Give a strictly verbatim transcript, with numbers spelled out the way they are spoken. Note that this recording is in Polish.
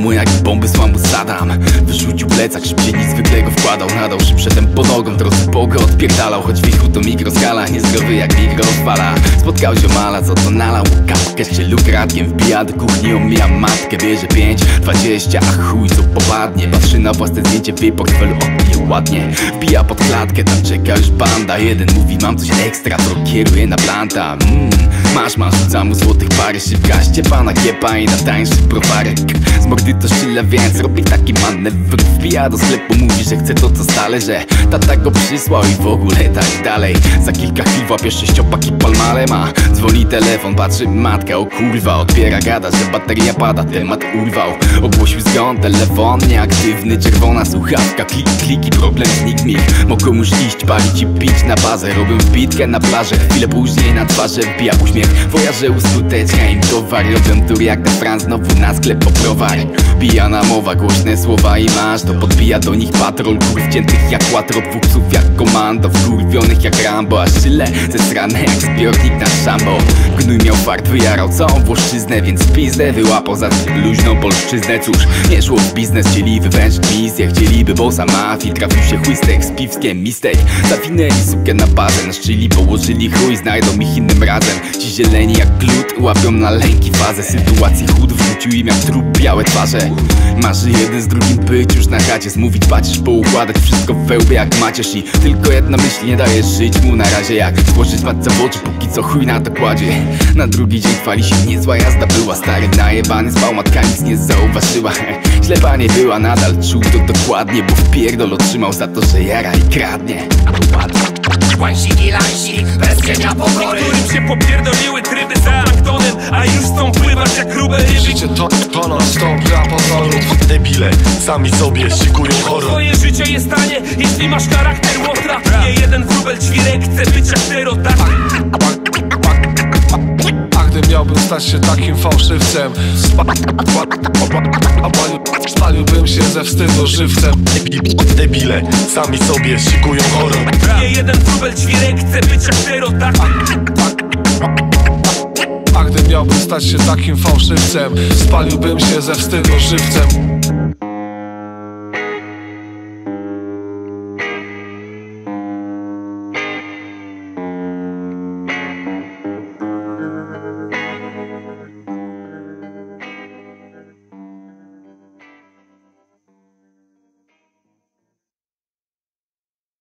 samo jak i bomby słamu Saddam. Wyrzucił plecak, szybciej niż zwykle go wkładał. Nadał szybsze tempo nogą, drodzy pogo odpierdalał. Choć wichu to mikroskala, niezdrowy jak mikrofala. Spotkał ziomala, co to nalał kawkę w cielu kratkiem. Wbija do kuchni, omija matkę. Bierze pięć, dwadzieścia, a chuj co popadnie. Patrzy na własne zdjęcie w jej portfelu, o ładnie. Wbija pod klatkę, tam czeka już banda. Jeden mówi mam coś ekstra, to kieruje na planta. mm, Masz, masz, rzuca mu złotych parę. Szybka ściepana kiepa i na tańszy browarek. Z mordy to szyle, więc robi taki manewr. Wbija do sklepu, mówi, że chce to co stale, że tata go przysłał i w ogóle tak dalej. Za kilka chwil łapie sześciopak i palmale ma. Dzwoni telefon, patrzy matka, o kurwa. Odbiera, gada, że bateria pada, temat urwał. Ogłosił zgon, telefon nieaktywny. Czerwona słuchawka, klik, kliki, problem znikł mi. Mogą już iść, palić i pić na bazę. Robią wbitkę na plażę, chwilę później na twarzy wbija uśmiech. Wojarze uskutecznia im towar. Robią tur jak na Franc, znowu na sklep poprowar. Pijana mowa, głośne słowa i masz. To podbija do nich patrol, kur wciętych jak łatro. Dwóch psów jak komando, wkurwionych jak Rambo. A szyle zesrane jak zbiornik na szambo. Gnój miał fart, wyjarał całą Włoszczyznę, więc pizdę wyłapał za luźną polszczyznę. Cóż, nie szło w biznes, chcieli wywężyć misję. Chcieliby bossa mafii, trafił się chłystek z piwskiem mistake. Zawinęli sukę na bazę, naszczyli, położyli chuj, znajdą ich innym razem. Ci zieleni jak glut, łapią na lęki fazę. Sytuacji chód wrzucił im jak trup białe twarze. Marzy jeden z drugim być już na chacie. Zmówić, patrzysz, poukładać wszystko w wełbie jak macierz. I tylko jedna myśl nie daje żyć mu na razie. Jak spojrzeć matce w oczy, póki co chuj na to kładzie. Na drugi dzień chwali się, niezła jazda była. Stary najebany spał, matka nic nie zauważyła. Ślepa nie była, nadal czuł to dokładnie. Bo wpierdol otrzymał za to, że jara i kradnie. Łańsik i lańsik, bez cienia pokory, którym się popierdoliły tryby z planktonem, a już chcą pływać jak grube ryby. Życie to, to non stop dla pozorów. Debile, sami sobie szykują horror. Twoje życie jest tanie, jeśli masz charakter łotra. Nie jeden wróbel ćwirek chce być jak terotat. A gdy miałbym stać się takim fałszywcem, spaliłbym się ze wstydu żywcem. Debile, sami sobie szykują horror. Nie jeden wróbel ćwirek chce być jak terotat. A gdy miałbym stać się takim fałszywcem, spaliłbym się ze wstydu żywcem.